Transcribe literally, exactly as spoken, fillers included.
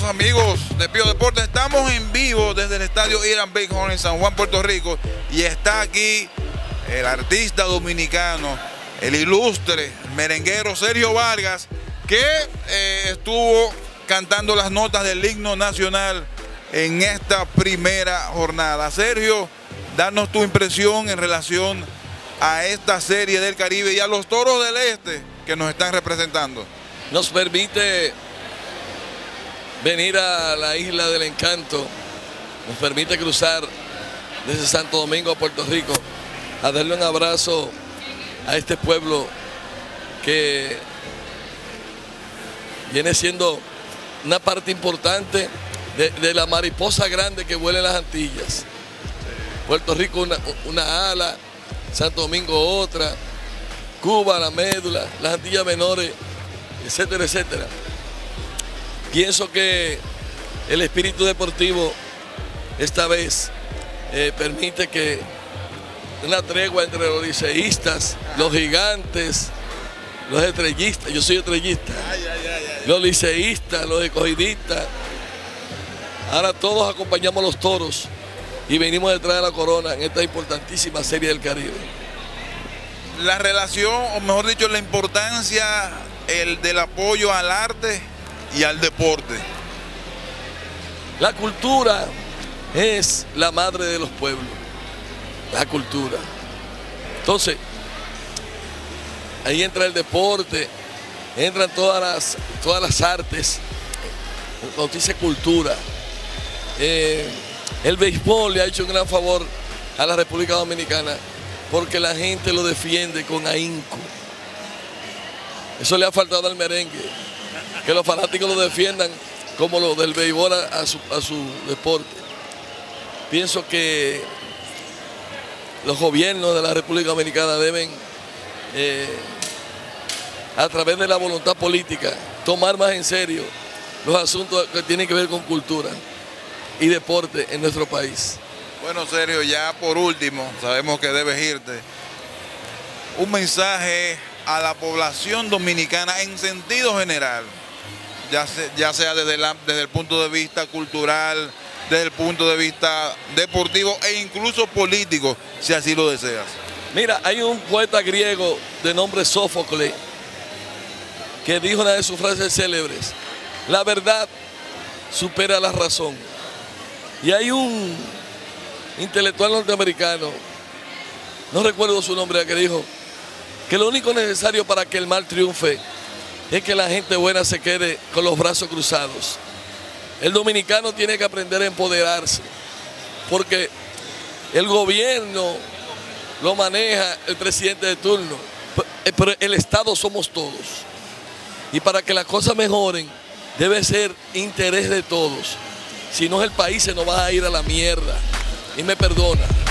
amigos de Pío Deportes. Estamos en vivo desde el estadio Irán Bithorn en San Juan, Puerto Rico, y está aquí el artista dominicano, el ilustre merenguero Sergio Vargas, que eh, estuvo cantando las notas del himno nacional en esta primera jornada. Sergio, danos tu impresión en relación a esta serie del Caribe y a los Toros del Este que nos están representando. Nos permite venir a la Isla del Encanto, nos permite cruzar desde Santo Domingo a Puerto Rico, a darle un abrazo a este pueblo que viene siendo una parte importante de, de la mariposa grande que vuela en las Antillas. Puerto Rico una, una ala, Santo Domingo otra, Cuba la médula, las Antillas menores, etcétera, etcétera. Pienso que el espíritu deportivo esta vez eh, permite que una tregua entre los liceístas, los gigantes, los estrellistas, yo soy estrellista, ay, ay, ay, ay. los liceístas, los escogidistas, ahora todos acompañamos a los toros y venimos detrás de la corona en esta importantísima serie del Caribe. La relación, o mejor dicho, la importancia el del apoyo al arte y al deporte. La cultura es la madre de los pueblos, la cultura. Entonces, ahí entra el deporte, entran todas las, todas las artes, cuando dice cultura. Eh, el béisbol le ha hecho un gran favor a la República Dominicana porque la gente lo defiende con ahínco. Eso le ha faltado al merengue, que los fanáticos lo defiendan como lo del béisbol a, a, su, a su deporte. Pienso que los gobiernos de la República Dominicana deben, eh, a través de la voluntad política, tomar más en serio los asuntos que tienen que ver con cultura y deporte en nuestro país. Bueno, Sergio, ya por último, sabemos que debes irte. Un mensaje a la población dominicana en sentido general, ya, se, ya sea desde, la, desde el punto de vista cultural, desde el punto de vista deportivo e incluso político, si así lo deseas. Mira, hay un poeta griego de nombre Sófocles que dijo una de sus frases célebres: la verdad supera la razón. Y hay un intelectual norteamericano, no recuerdo su nombre, que dijo que lo único necesario para que el mal triunfe es que la gente buena se quede con los brazos cruzados. El dominicano tiene que aprender a empoderarse, porque el gobierno lo maneja el presidente de turno, pero el Estado somos todos. Y para que las cosas mejoren, debe ser interés de todos. Si no, el país se nos va a ir a la mierda. Y me perdona.